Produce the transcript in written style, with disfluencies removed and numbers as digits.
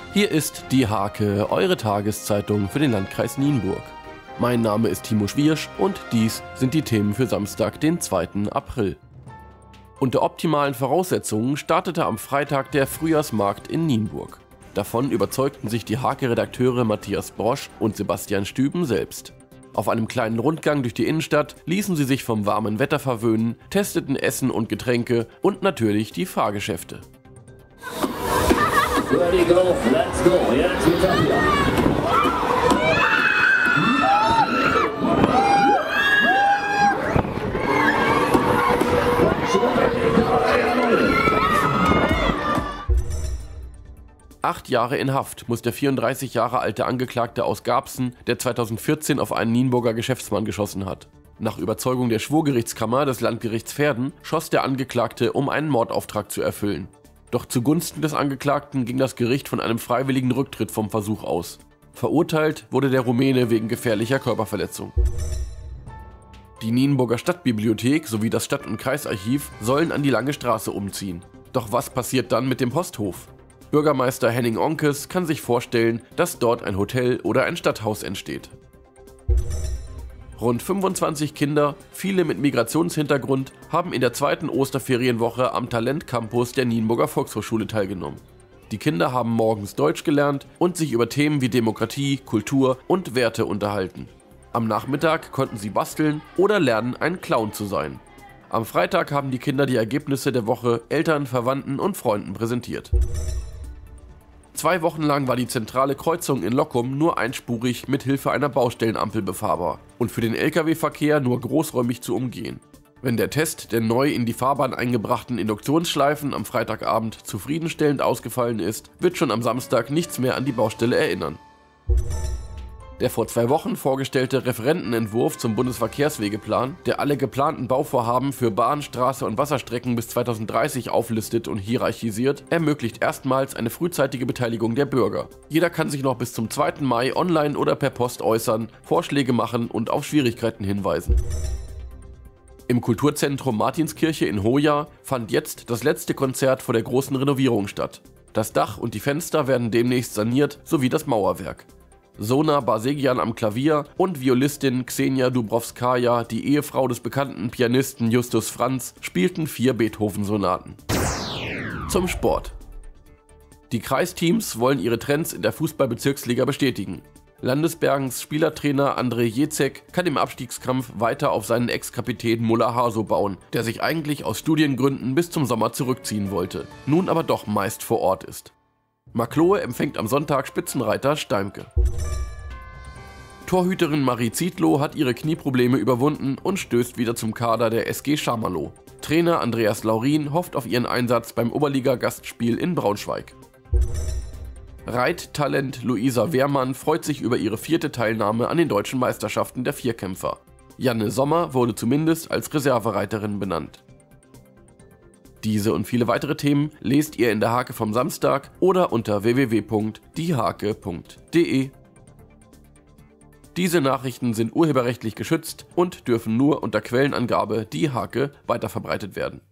Hier ist die Hake, eure Tageszeitung für den Landkreis Nienburg. Mein Name ist Timo Schwiersch und dies sind die Themen für Samstag, den 2. April. Unter optimalen Voraussetzungen startete am Freitag der Frühjahrsmarkt in Nienburg. Davon überzeugten sich die Hake-Redakteure Matthias Brosch und Sebastian Stüben selbst. Auf einem kleinen Rundgang durch die Innenstadt ließen sie sich vom warmen Wetter verwöhnen, testeten Essen und Getränke und natürlich die Fahrgeschäfte. Ready, go, let's go. Jetzt geht's ab hier. 8 Jahre in Haft muss der 34 Jahre alte Angeklagte aus Garbsen, der 2014 auf einen Nienburger Geschäftsmann geschossen hat. Nach Überzeugung der Schwurgerichtskammer des Landgerichts Verden schoss der Angeklagte, um einen Mordauftrag zu erfüllen. Doch zugunsten des Angeklagten ging das Gericht von einem freiwilligen Rücktritt vom Versuch aus. Verurteilt wurde der Rumäne wegen gefährlicher Körperverletzung. Die Nienburger Stadtbibliothek sowie das Stadt- und Kreisarchiv sollen an die Lange Straße umziehen. Doch was passiert dann mit dem Posthof? Bürgermeister Henning Onkes kann sich vorstellen, dass dort ein Hotel oder ein Stadthaus entsteht. Rund 25 Kinder, viele mit Migrationshintergrund, haben in der 2. Osterferienwoche am Talentcampus der Nienburger Volkshochschule teilgenommen. Die Kinder haben morgens Deutsch gelernt und sich über Themen wie Demokratie, Kultur und Werte unterhalten. Am Nachmittag konnten sie basteln oder lernen, ein Clown zu sein. Am Freitag haben die Kinder die Ergebnisse der Woche Eltern, Verwandten und Freunden präsentiert. 2 Wochen lang war die zentrale Kreuzung in Lockum nur einspurig mit Hilfe einer Baustellenampel befahrbar und für den Lkw-Verkehr nur großräumig zu umgehen. Wenn der Test der neu in die Fahrbahn eingebrachten Induktionsschleifen am Freitagabend zufriedenstellend ausgefallen ist, wird schon am Samstag nichts mehr an die Baustelle erinnern. Der vor 2 Wochen vorgestellte Referentenentwurf zum Bundesverkehrswegeplan, der alle geplanten Bauvorhaben für Bahn-, Straße- und Wasserstrecken bis 2030 auflistet und hierarchisiert, ermöglicht erstmals eine frühzeitige Beteiligung der Bürger. Jeder kann sich noch bis zum 2. Mai online oder per Post äußern, Vorschläge machen und auf Schwierigkeiten hinweisen. Im Kulturzentrum Martinskirche in Hoya fand jetzt das letzte Konzert vor der großen Renovierung statt. Das Dach und die Fenster werden demnächst saniert, sowie das Mauerwerk. Sona Basegian am Klavier und Violistin Ksenia Dubrovskaja, die Ehefrau des bekannten Pianisten Justus Franz, spielten 4 Beethoven-Sonaten. Zum Sport. Die Kreisteams wollen ihre Trends in der Fußball-Bezirksliga bestätigen. Landesbergens Spielertrainer André Jezek kann im Abstiegskampf weiter auf seinen Ex-Kapitän Mulla Haso bauen, der sich eigentlich aus Studiengründen bis zum Sommer zurückziehen wollte, nun aber doch meist vor Ort ist. Marklohe empfängt am Sonntag Spitzenreiter Steimke. Torhüterin Marie Zietlow hat ihre Knieprobleme überwunden und stößt wieder zum Kader der SG Schamalow. Trainer Andreas Laurin hofft auf ihren Einsatz beim Oberliga-Gastspiel in Braunschweig. Reittalent Luisa Wehrmann freut sich über ihre 4. Teilnahme an den deutschen Meisterschaften der Vierkämpfer. Janne Sommer wurde zumindest als Reservereiterin benannt. Diese und viele weitere Themen lest ihr in der Hake vom Samstag oder unter www.diehake.de. Diese Nachrichten sind urheberrechtlich geschützt und dürfen nur unter Quellenangabe Die Hake weiterverbreitet werden.